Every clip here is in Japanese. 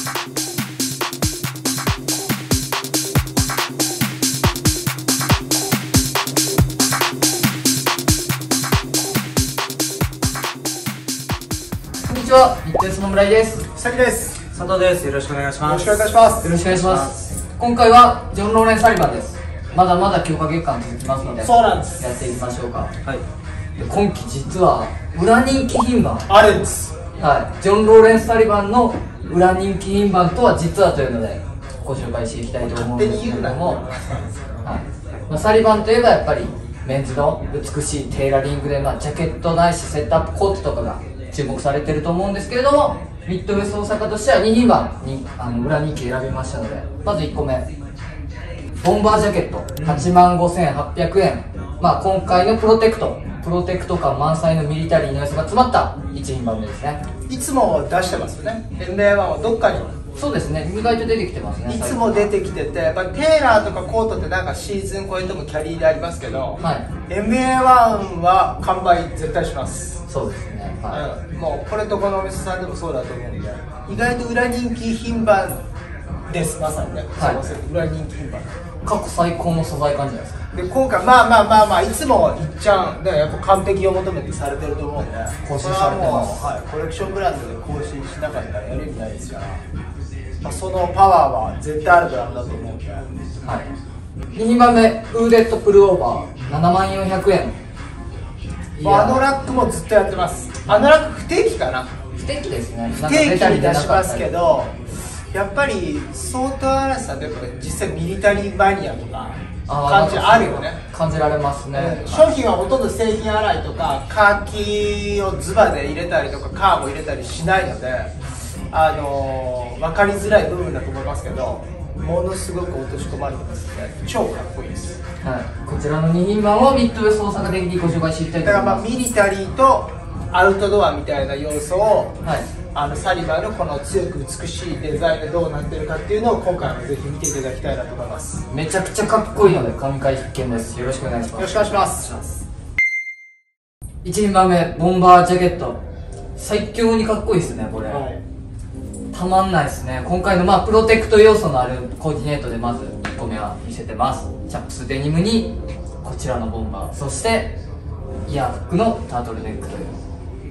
こんにちは、日鉄の村井です。 さきです。 佐藤です。よろしくお願いします。 よろしくお願いします。 よろしくお願いします。今回はジョン・ローレン・サリバンです。まだまだ強化月間続きますので、 そうなんです。 やっていきましょうか。 はい。 で今期実は裏人気牝馬、 あるんです。 はい、ジョン・ローレン・サリバンの裏人気牝馬とは実はというのでご紹介していきたいと思うんですけれども、はい、サリバンといえばやっぱりメンズの美しいテーラリングで、ジャケットないしセットアップコートとかが注目されてると思うんですけれども、ミッドウェスト大阪としては2牝馬に裏人気選びましたので、まず1個目ボンバージャケット85,800円、今回のプロテクト感満載のミリタリーの要素が詰まった1牝馬目ですね。 いつも出してますよね。MA1 はどっかにそうですね、意外と出てきてますね。 いつも出てきてて、やっぱテーラーとかコートってなんかシーズン超えてもキャリーでありますけど、 はい、 MA1 は完売絶対します。 そうですね、はい、 もうこれとこのお店さんでもそうだと思うんで、意外と裏人気牝馬です。まさにね、 はい、 裏人気牝馬過去最高の素材感じゃないですか。 で今回いつもいっちゃんでやっぱ完璧を求めてされてると思うんで、 更新されてます。 はい、コレクションブランドで更新しなかったらやる意味ないですから、そのパワーは絶対あるブランドだと思うんで、はい、 2番目ウーデッドプルオーバー74,000円。 あのラックもずっとやってます。あのラック不定期かな、 不定期ですね。 不定期に出しますけど、やっぱり相当嵐さんって実際ミリタリーマニアとか感じあるよね。 感じられますね。 商品はほとんど製品洗いとかカーキをズバで入れたりとかカーボ入れたりしないので、分かりづらい部分だと思いますけど、ものすごく落とし込まれてますので超かっこいいです。 はい、こちらの2牝馬をミッドウェスト大阪的にご紹介していきたいと思います。 だからミリタリーとアウトドアみたいな要素を、 はい、 サリバンのこの強く美しいデザインでどうなってるかっていうのを今回もぜひ見ていただきたいなと思います。 めちゃくちゃかっこいいので神回必見です。よろしくお願いします。 よろしくお願いします。 1牝馬目ボンバージャケット、最強にかっこいいですねこれ、はい、たまんないですね。今回のプロテクト要素のあるコーディネートでまず1個目は見せてます。チャップスデニムにこちらのボンバー、そしてイヤーフックのタートルネックという、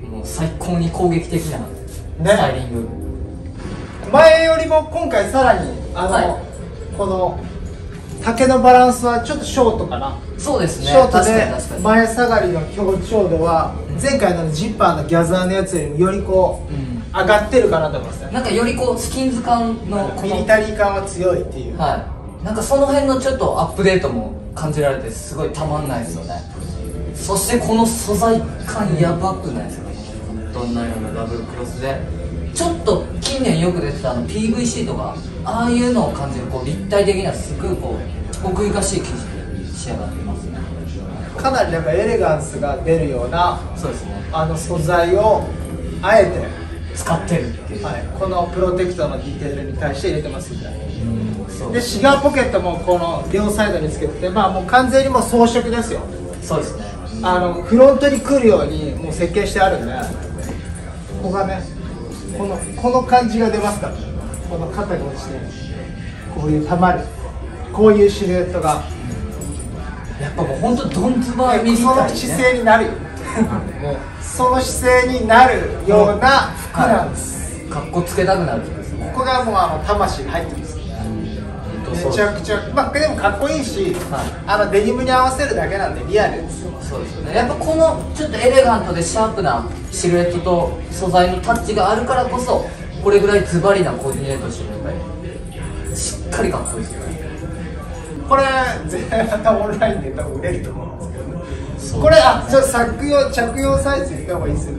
もう最高に攻撃的なスタイリング、 前よりも今回さらにこの丈のバランスはちょっとショートかな。 そうですね、 ショートで前下がりの強調度は前回のジッパーのギャザーのやつよりもより上がってるかなと思いますね。 なんかよりスキンズ感のミリタリー感は強いっていう、 はい、なんかその辺のちょっとアップデートも感じられてすごいたまんないですよね。そしてこの素材感やばくないですか。どんなようなダブルクロスでちょっと近年よく出てたPVC とかああいうのを感じる立体的なすごい奥ゆかしい生地に仕上がっていますね。 かなりなんかエレガンスが出るような、 そうですね、 素材をあえて使ってるっていう、 はい、このプロテクトのディテールに対して入れてますみたいな。でシガーポケットもこの両サイドにつけてて、もう完全にもう装飾ですよ。 そうですね、 フロントに来るようにもう設計してあるんで、ここがねこの感じが出ますから、この肩が落ちてこういうたまるこういうシルエットがやっぱもう本当ドンズバーミリタリー、 その姿勢になるよもうその姿勢になるような服なんです。 かっこつけたくなるんですね。 ここがもう魂が入ってます。めちゃくちゃでもかっこいいし、はい、デニムに合わせるだけなんでリアルですよ。 そうですよね。やっぱこのちょっとエレガントでシャープなシルエットと素材のタッチがあるからこそこれぐらいズバリなコーディネートしてるのでしっかりかっこいいですよね。 これ絶対またオンラインで多分売れると思うんですけどね。これ着用サイズ言った方がいいですよね。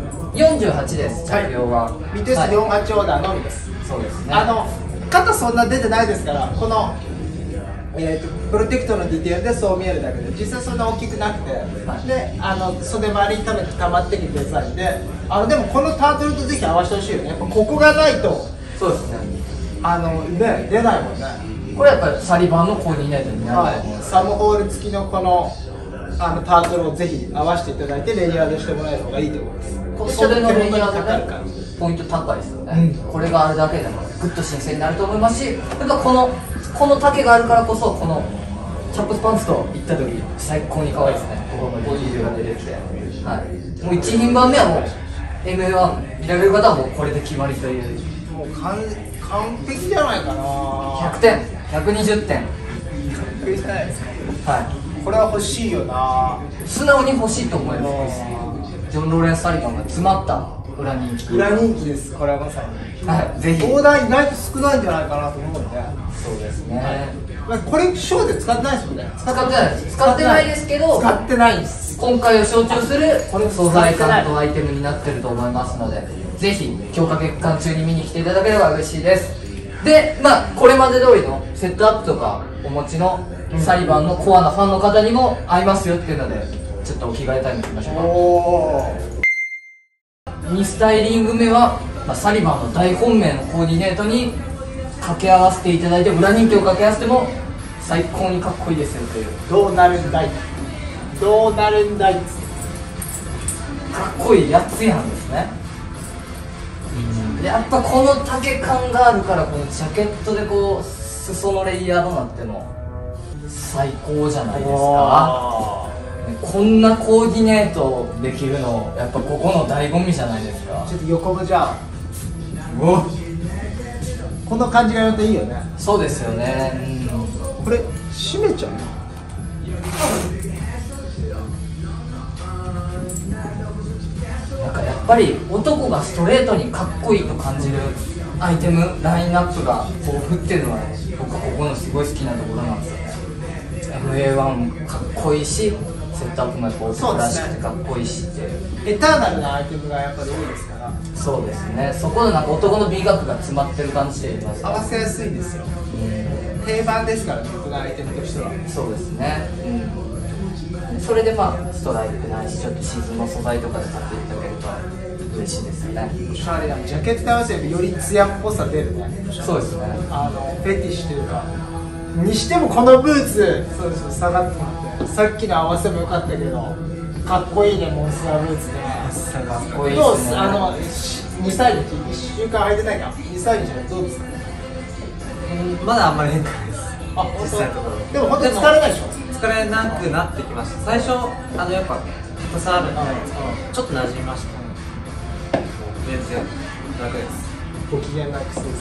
48です。着用はミテス48オーダーのみです。 そうですね。 肩そんな出てないですから、このプロテクトのディテールでそう見えるだけで実際そんな大きくなくて、で袖周りに溜まってきてデザインで、でもこのタートルとぜひ合わせてほしいよね。やっぱここがないとそうですね、 出ないもんね。 これやっぱりサリバンのコーディネートになると思う、 サムホール付きのこのタートルをぜひ合わせていただいてレイヤードしてもらえる方がいいと思います。 袖のレイヤードでポイント高いですよね、これがあるだけでもグッと新鮮になると思いますし、やっぱこの丈があるからこそ、このチャップスパンツといった時最高に可愛いですね。ここのボディーが出てきて、はい、もう1品番目はもう MA1 見られる方はもうこれで決まりという、 もう完璧じゃないかな。 100点120点、 完璧じゃないですか。 はい、 これは欲しいよな。 素直に欲しいと思います。ジョン・ローレンス・サリバンが詰まった裏人気、 裏人気です。これはまさに、 はい、ぜひ。 オーダー意外と少ないんじゃないかなと思うんで。 そうですね、 これショーで使ってないですもんね。 使ってないですけど、 使ってないんです。 今回を象徴する素材感とアイテムになってると思いますので、ぜひ強化月間中に見に来ていただければ嬉しいです。で、これまで通りのセットアップとかお持ちのサリバンのコアなファンの方にも合いますよっていうので、ちょっとお着替えタイムいきましょうか。2スタイリング目は、サリバンの大本命のコーディネートに掛け合わせていただいて、裏人気を掛け合わせても最高にかっこいいですよという。 どうなるんだい、どうなるんだいっつってかっこいいやつやんですね。やっぱこの丈感があるから、このジャケットでこう裾のレイヤードなっても最高じゃないですか。こんなコーディネートできるのやっぱここの醍醐味じゃないですか。 ちょっと横もじゃあ、この感じがやるといいよね。 そうですよね、 これ閉めちゃう。 なんかやっぱり男がストレートにかっこいいと感じるアイテムラインナップが豊富っていうのは僕はここのすごい好きなところなんですよね。 MA1 かっこいいし、セットアップもやっぱ男らしくてかっこいいしっていう、 エターナルなアイテムがやっぱり多いですから、 そうですね、そこでなんか男の美学が詰まってる感じで言いますか。 合わせやすいですよ。定番ですからね、僕のアイテムとしては。 そうですね、それでストライプないし、ちょっとシーズンの素材とかで買っていただけると嬉しいですよね。 おしゃれなジャケットに合わせてより艶っぽさ出るね。 そうですね、 フェティッシュというか、にしてもこのブーツ、そうですよ、下がってもらって、さっきの合わせも良かったけどかっこいいね、モンスターブーツね。 かっこいいどうですね。 2歳日、1週間履いてないか、2歳日はどうですか。 まだあんまり変化ないです。 実際のところ。 でも本当に疲れないでしょ。 疲れなくなってきました。最初やっぱ硬さあるんで、ちょっと馴染みました。全然楽です。 ご機嫌なくそうです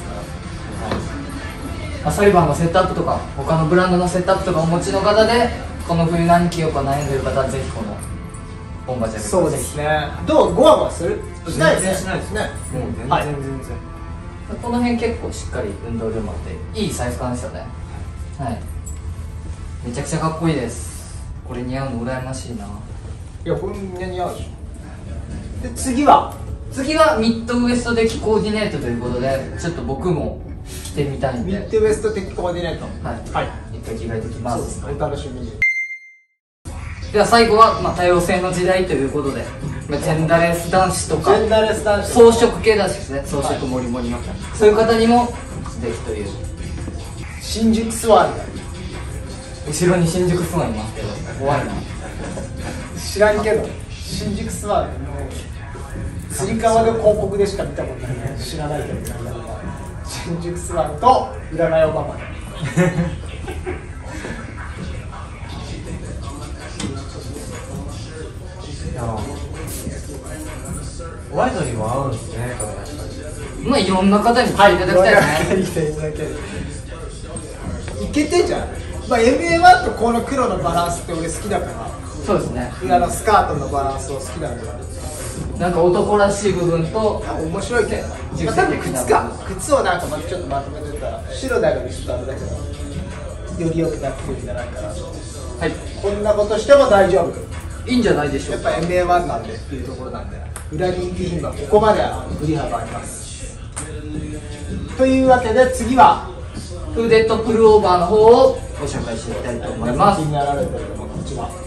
から。 サリバンのセットアップとか他のブランドのセットアップとかお持ちの方で、この冬何着ようか悩んでる方はぜひこのボンバージャケットをそうですね。どうゴワゴワする？しないですね。 しないですね。もう全はい然この辺結構しっかり運動量もあっていいサイズ感ですよね。はい、めちゃくちゃかっこいいです。これ似合うの羨ましいな。 いや、これみんな似合うでしょ。で、次はミッドウエスト的コーディネートということで、ちょっと僕も着てみたいんで、 ミッドウエスト的コーディネート。 はい、一回着替えてきます。 お楽しみに。 では最後は、多様性の時代ということで、ジェンダーレス男子とかジェンダーレス男子。 装飾系男子ですね、装飾もりもりの、そういう方にもぜひという。 新宿スワンだ。 後ろに新宿スワンいますけど怖いな。 知らんけど新宿スワンつり革で広告でしか見たことない。知らないけど新宿スワンと占いオバマワイドにも合うんですね、これ。 いろんな方に着ていただきたいですね。 いけてんじゃん。MA1 とこの黒のバランスって俺好きだから。 そうですね、 スカートのバランスを好きなんだから。 なんか男らしい部分と面白いけど、多分靴をなんかまたちょっとまとめてたら白だからちょっとあれだけどより良くなってくるんじゃないかなと。 はい、 こんなことしても大丈夫。 いいんじゃないでしょうか。 やっぱ MA1 なんでっていうところなんで、裏人気品はここまで振り幅あります。というわけで次はフーデッドプルオーバーの方をご紹介していきたいと思います。 気になられてるのもこちら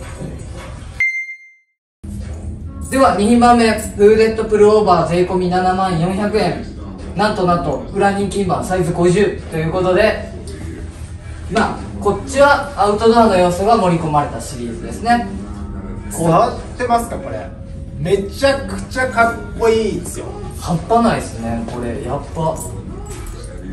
では2番目、フーデッドプルオーバー税込み74,400円、なんと裏人気版サイズ50ということで、こっちはアウトドアの要素が盛り込まれたシリーズですね。 伝わってますかこれ。めちゃくちゃかっこいいですよ。 半端ないですね、これやっぱ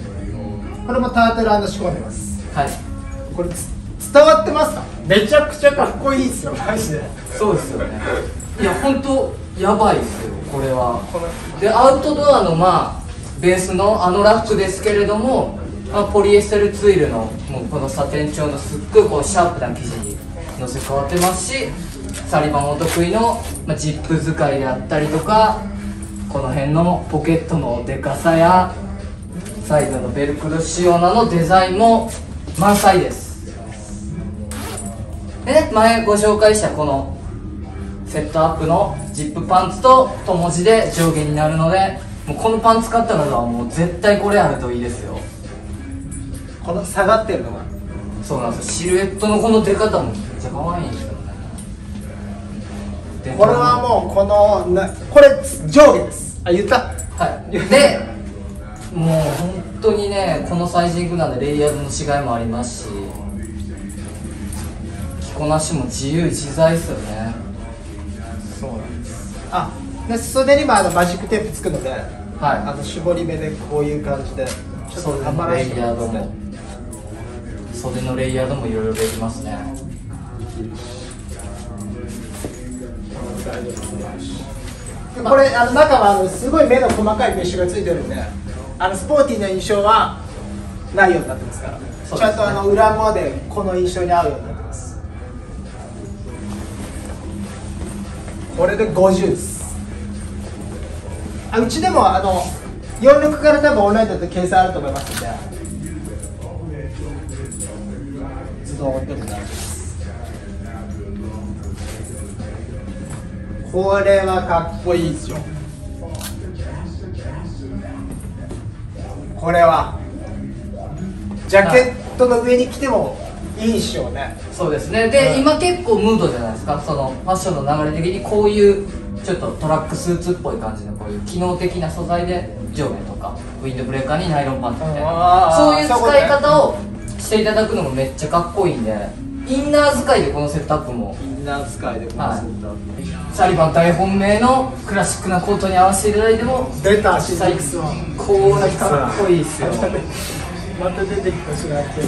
これもタートル仕込んでます。 はい。 これ伝わってますか？めちゃくちゃかっこいいですよ、マジで。 そうですよね。いや本当やばいですよこれは。でアウトドアのベースのラックですけれども、ポリエステルツイルのもうこのサテン調のすっごいこうシャープな生地にのせ変わってますし、サリバンお得意の、ジップ使いであったりとか、この辺のポケットのでかさやサイドのベルクロ仕様なのデザインも満載です。でね、前ご紹介したこのセットアップのジップパンツと友字で上下になるので、もうこのパンツ買った方はもう絶対これあるといいですよ。 この下がってるのがそうなんですよ。シルエットのこの出方もめっちゃ可愛いんですよね。 これはもうこれ上下です。あ、言った。 はい。でもう本当にね、このサイジングなんでレイヤードの違いもありますし、着こなしも自由自在ですよね。 そうなんです。で袖にもマジックテープつくので、 はい、 絞り目でこういう感じでちょっとたまらしくなりますね。 袖のレイヤードもいろいろできますね。 これ中はすごい目の細かいメッシュがついてるんで、スポーティーな印象はないようになってますから、ちゃんと裏もでこの印象に合うようになってます。これで50です。うちでも46から多分オンラインだと掲載あると思いますので、自動でも大丈夫です。これはかっこいいですよ。これはジャケットの上に着てもいいでしょうね。 そうですね。で、今結構ムードじゃないですか。そのファッションの流れ的にこういうちょっとトラックスーツっぽい感じのこういう機能的な素材で上下とかウィンドブレーカーにナイロンパンツみたいな、そういう使い方をしていただくのもめっちゃかっこいいんで、インナー使いでこのセットアップも、 インナー使いでこのセットアップ、 サリバン大本命のクラシックなコートに合わせていただいても出たシックスワン、 これかっこいいっすよ。 また出てきたしなってる。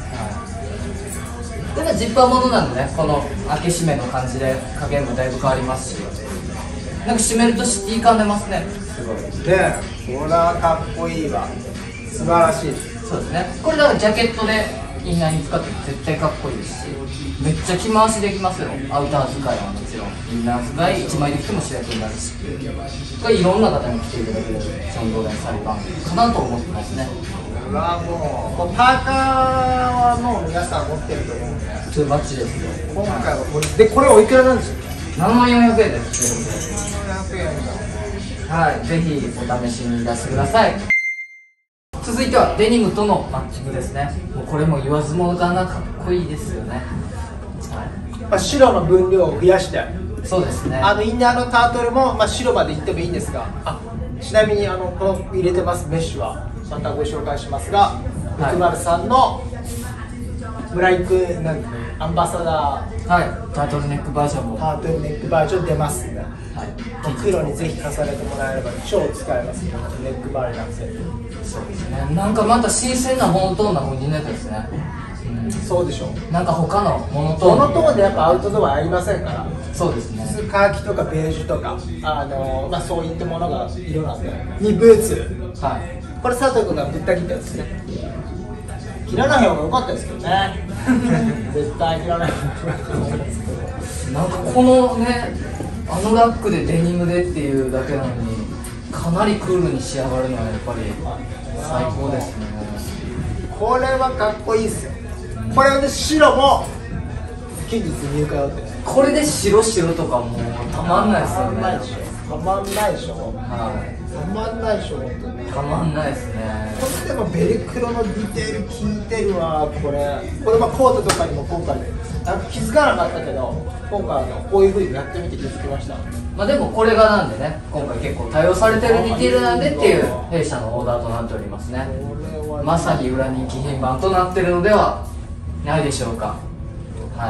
でジッパーものなんでね、この開け閉めの感じで加減もだいぶ変わりますし、なんか閉めるとシティ感出ますね。すごいね、これはかっこいいわ、素晴らしい。 そうですね。これだからジャケットでインナーに使っても絶対かっこいいですし、めっちゃ着回しできますよ。アウター使いはもちろん、インナー使い1枚で着ても主役になるし、これいろんな方に着ていただけるジョン・ローレン・サリバンかなと思ってますね。 これはもうパーカーはもう皆さん持ってると思うんで、 ツーバッチですよ。 今回はこれで、これおいくらなんですよ。 7400円で着てるんで、 700円だ。 はい、ぜひお試しに出してください。続いてはデニムとのマッチングですね。もうこれも言わずもがなかっこいいですよね。 白の分量を増やして、 そうですね。 インナーのタートルも、白までいってもいいんですが、ちなみにこの入れてますメッシュはまたご紹介しますが、603のブライクアンバサダー、 はい、タートルネックバージョンも、 タートルネックバージョン出ますんで、 はい、 黒にぜひ重ねてもらえれば超使えますね、ネックバーになって。 そうですね。なんかまた新鮮なモノトーンな風になったですね。 そうでしょう。 なんか他のモノトーン、 モノトーンでやっぱアウトドアありませんから。 そうですね。 カーキとかベージュとかそういったものが色なんで、にブーツ、 はい、 これ佐藤君がぶった切ったやつですね。切らない方が良かったですけどね。絶対切らない方が良かったですけど、 なんかこのね、ラックでデニムでっていうだけなのにかなりクールに仕上がるのはやっぱり最高ですね。 これはかっこいいですよ。これで白も近日入荷予定。 これで白とかもうたまんないですよね。 たまんないでしょ。 はい、 たまんないでしょ、本当に。 たまんないですね。 これでもベルクロのディテール効いてるわ。これコートとかにも今回なんか気づかなかったけど、今回こういう風にやってみて気づきました。 でもこれがなんでね、今回結構多用されてるディテールなんでっていう弊社のオーダーとなっておりますね。まさに裏人気品番となってるのではないでしょうか。はい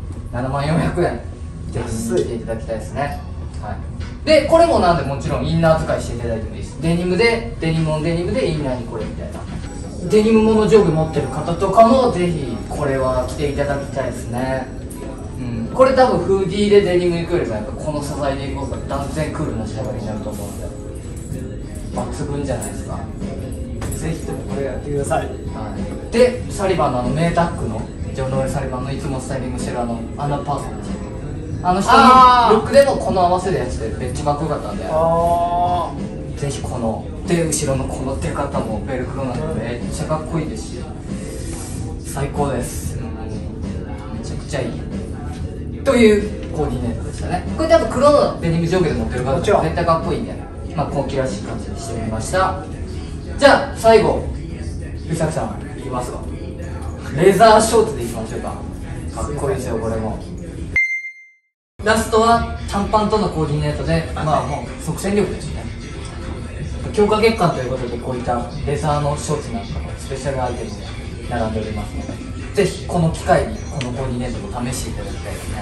、7400円、ぜひ見ていただきたいですね。はい、でこれもなんでもちろんインナー使いしていただいてもいいです。デニムでデニムオンデニムでインナーにこれみたいな、 デニムモノ上下持ってる方とかもぜひこれは着ていただきたいですね。これ多分フーディーでデニム行くよりもやっぱこの素材でいく方が断然クールな仕上がりになると思うんで抜群じゃないですか。 ぜひともこれやってください。 でサリバンの名タックのジョン・ローレン・サリバンのいつもスタイリングしてるアナパーソンです。人のルックでもこの合わせるやつでめっちゃかっこよかったんで、ぜひこので後ろのこの出方もベルクロなんでめっちゃかっこいいですし最高です。めちゃくちゃいいというコーディネートでしたね。これ多分黒のデニム上下で持ってる方絶対かっこいいんで、まあ今季らしい感じにしてみました。じゃあ最後宇崎さんいきますか。レザーショーツでいきましょうか。かっこいいですよこれも。ラストは短パンとのコーディネートで、まあもう即戦力ですね。強化月間ということでこういったレザーのショーツなんかのスペシャルアイテムが並んでおりますので、ぜひこの機会にこのコーディネートも試していただきたいですね。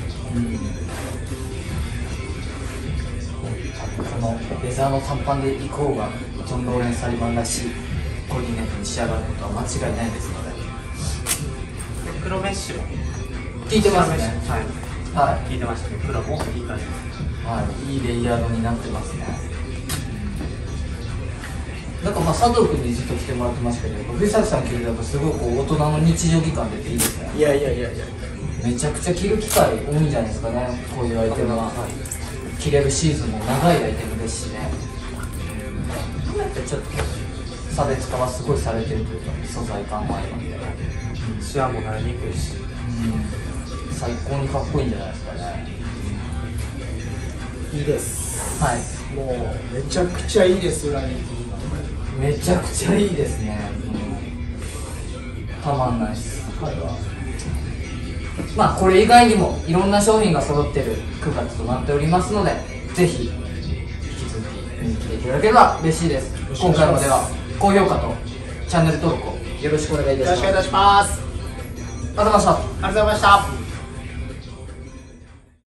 このレザーの短パンでいく方がジョン・ローレン・サリバンらしいコーディネートに仕上がることは間違いないですので。 黒メッシュも効いてますね。はい、 効いてましたね。黒もいい感じです。 はい、いいレイヤードになってますね。なんかまあ佐藤君にずっと来てもらってますけど、藤崎さん着るとやっぱすごいこう大人の日常着感出ていいですね。 いやめちゃくちゃ着る機会多いんじゃないですかね。こういうアイテムは着れるシーズンも長いアイテムですしね。ちょっと差別化はすごいされてるというか素材感もありますね。 シワもなりにくいし、 最高にかっこいいんじゃないですかね。 いいです。 はい、 もうめちゃくちゃいいです。裏にめちゃくちゃいいですね。たまんないです。まあこれ以外にもいろんな商品が揃ってる9月となっておりますので、ぜひ引き続き見に来ていただければ嬉しいです。今回もでは高評価とチャンネル登録をよろしくお願いいたします。 よろしくお願いします。 ありがとうございました。 ありがとうございました。